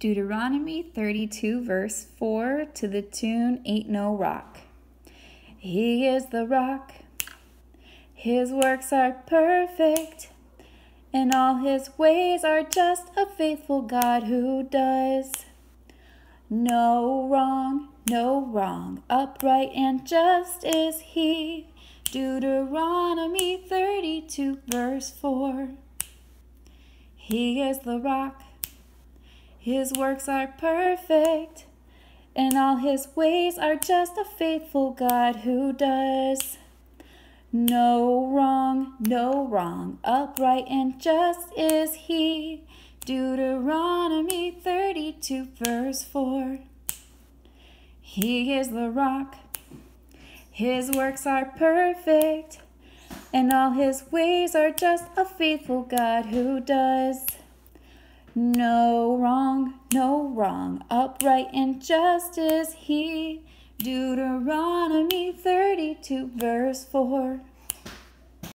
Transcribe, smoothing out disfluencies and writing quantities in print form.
Deuteronomy 32 verse 4 to the tune Ain't No Rock. He is the rock, his works are perfect, and all his ways are just, a faithful God who does no wrong, no wrong. Upright and just is he. Deuteronomy 32 verse 4. He is the rock, his works are perfect, and all his ways are just, a faithful God who does no wrong, no wrong. Upright and just is he. Deuteronomy 32 verse 4. He is the rock, his works are perfect, and all his ways are just, a faithful God who does no wrong, no wrong. Upright and just is he. Deuteronomy 32 verse 4.